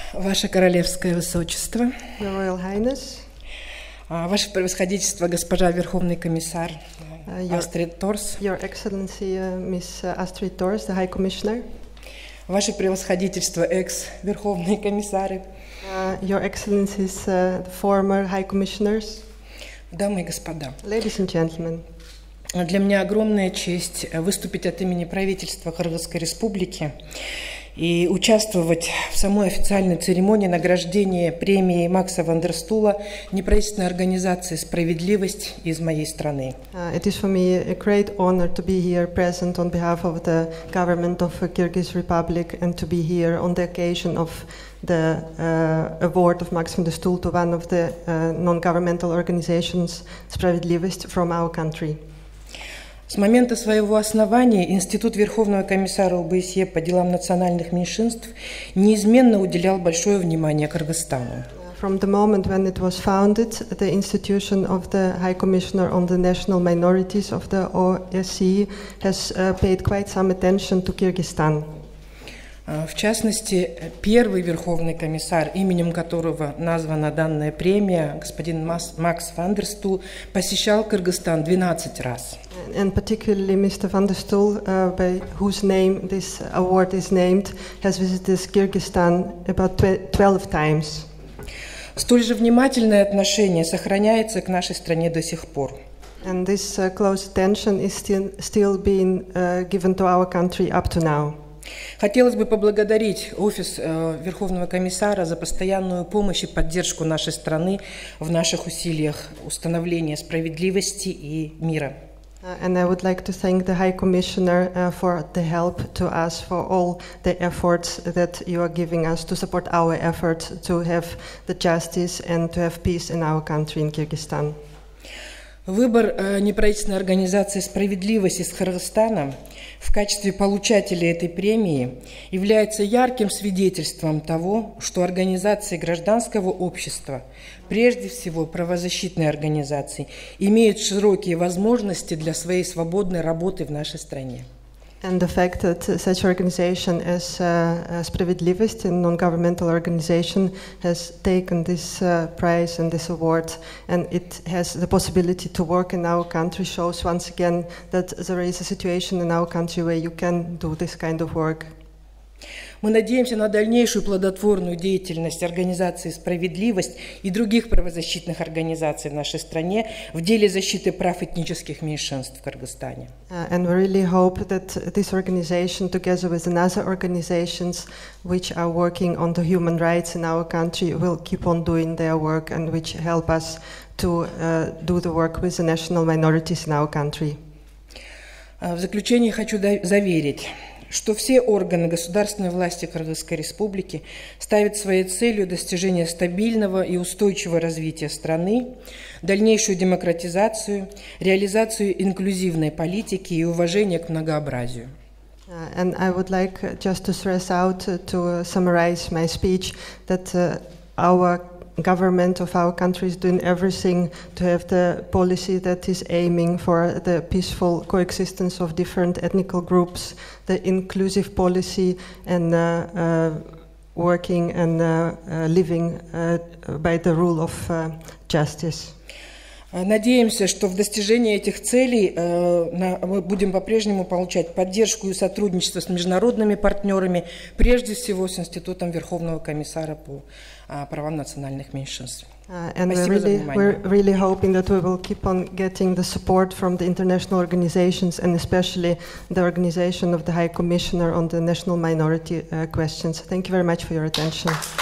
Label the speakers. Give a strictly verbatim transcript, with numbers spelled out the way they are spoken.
Speaker 1: Ваше Королевское Высочество,
Speaker 2: Your Royal Highness,
Speaker 1: Ваше Превосходительство, госпожа Верховный комиссар
Speaker 2: uh, your,
Speaker 1: Астрид Торс,
Speaker 2: Your Excellency uh, Miss Astrid Thors, the High Commissioner,
Speaker 1: Ваше Превосходительство, экс-Верховные комиссары,
Speaker 2: uh, Your Excellencies, uh, the former High Commissioners,
Speaker 1: дамы и господа.
Speaker 2: Ladies and gentlemen.
Speaker 1: Для меня огромная честь выступить от имени правительства Кыргызской Республики и участвовать в самой официальной церемонии награждения премии Макса ван дер Стула неправительственной организации «Справедливость» из моей страны.
Speaker 2: Uh, it is for me a great honor to be here present on behalf of the government of the Kyrgyz Republic and to be here on the occasion of the uh, award of Max van der Stoel to one of the uh, non-governmental organizations «Справедливость» from our country.
Speaker 1: С момента своего основания Институт Верховного комиссара ОБСЕ по делам национальных меньшинств неизменно уделял большое внимание Кыргызстану.
Speaker 2: From the moment when it was founded, the institution of the High Commissioner on the National Minorities of the O S C E has uh, paid quite some attention to Kyrgyzstan.
Speaker 1: В частности, первый Верховный комиссар, именем которого названа данная премия, господин Макс ван дер Стул, посещал Кыргызстан двенадцать раз.
Speaker 2: And particularly Mister van der Stoel, uh, by whose name this award is named, has visited Kyrgyzstan about twelve times.
Speaker 1: Столь же внимательное отношение сохраняется к нашей стране до сих пор.
Speaker 2: And this uh, close attention is still, still being uh, given to our country up to now.
Speaker 1: Хотелось бы поблагодарить Офис э, Верховного комиссара за постоянную помощь и поддержку нашей страны в наших усилиях установления справедливости и мира.
Speaker 2: Uh, and I would like to thank the High Commissioner uh, for the help to us, for all the efforts that you are giving us to support our efforts to have the justice and to have peace in our country, in Kyrgyzstan.
Speaker 1: Выбор э, неправительственной организации «Справедливость» из Кыргызстана в качестве получателя этой премии является ярким свидетельством того, что организации гражданского общества, прежде всего правозащитные организации, имеют широкие возможности для своей свободной работы в нашей стране.
Speaker 2: And the fact that such organization as uh, Справедливость, a non-governmental organization, has taken this uh, prize and this award, and it has the possibility to work in our country, shows once again that there is a situation in our country where you can do this kind of work.
Speaker 1: Мы надеемся на дальнейшую плодотворную деятельность организации «Справедливость» и других правозащитных организаций в нашей стране в деле защиты прав этнических меньшинств в Кыргызстане.
Speaker 2: Uh, and we really hope that this organization, together with other organizations which are working on the human rights in our country, will keep on doing their work and which help us to uh, do the work with the national minorities in our country.
Speaker 1: В заключение хочу заверить, что все органы государственной власти Кыргызской Республики ставят своей целью достижение стабильного и устойчивого развития страны, дальнейшую демократизацию, реализацию инклюзивной политики и уважение к многообразию.
Speaker 2: Uh, and I would like uh, just to stress out, uh, to uh, summarize my speech, that uh, our government of our country is doing everything to have the policy that is aiming for the peaceful coexistence of different ethnic groups, the inclusive policy, and uh, uh, working and uh, uh, living uh, by the rule of uh, justice.
Speaker 1: Надеемся, что в достижении этих целей э, на, мы будем по-прежнему получать поддержку и сотрудничество с международными партнерами, прежде всего с Институтом Верховного комиссара по э, правам национальных меньшинств.
Speaker 2: Uh, and we're really, we're really hoping that we will keep on getting the support from the international organizations and especially the organization of the High Commissioner on the national minority uh, questions. Thank you very much for your attention.